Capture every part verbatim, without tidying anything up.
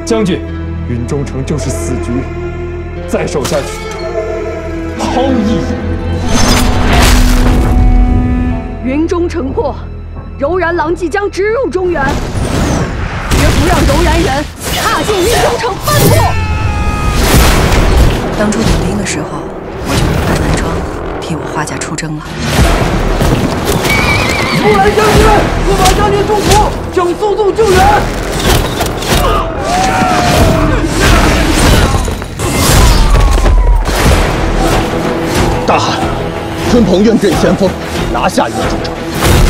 将军，云中城就是死局，再守下去，毫无意义。 云中城破，柔然郎即将直入中原，绝不让柔然人踏进云中城半步。 当初领兵的时候，我就明白南庄替我花家出征了。 木兰将军，司马将军中伏，请速速救援！ 大汗，鲲鹏愿任先锋，拿下云中城。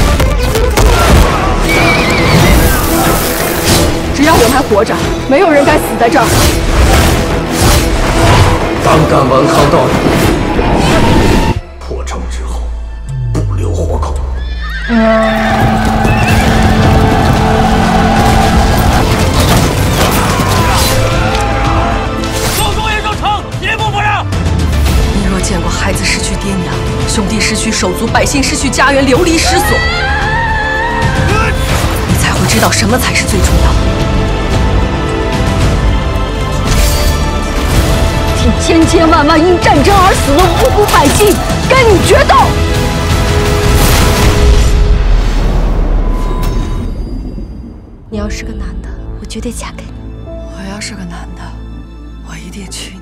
只要我们还活着，没有人该死在这儿。 胆敢顽抗到底，破城之后不留活口。 守住云中城，一步不让！ 你若见过孩子失去爹娘，兄弟失去手足，百姓失去家园，流离失所，你才会知道什么才是最重要的。 替千千万万因战争而死的无辜百姓，跟你决斗！ 你要是个男的，我绝对嫁给你。 我要是个男的，我一定娶你。